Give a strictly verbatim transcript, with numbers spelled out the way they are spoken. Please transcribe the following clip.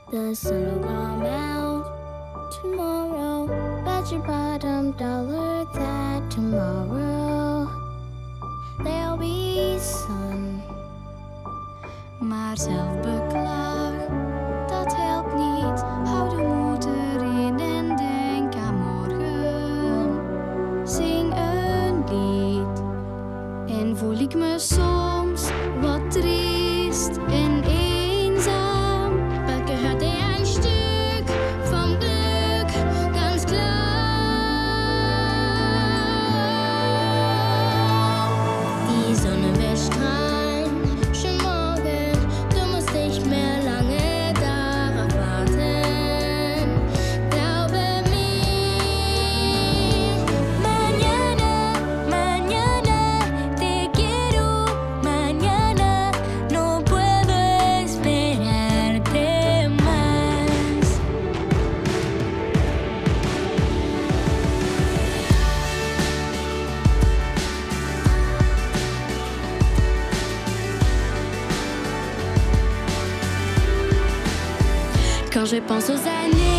The sun will come out tomorrow. Bet your bottom dollar that tomorrow there'll be sun. Maar zelfbeklag, dat helpt niet. Hou de moed erin en denk aan morgen. Zing een lied. En voel ik me soms wat triest en eenzaam. Wel gehört er ein Stück vom Glück, ganz klar. Die Sonne wird strahlen, schon morgen. Du musst nicht mehr lange darauf warten. Glaube mir. Mañana, mañana te quiero. Mañana no puedo esperarte más. Quand je pense aux années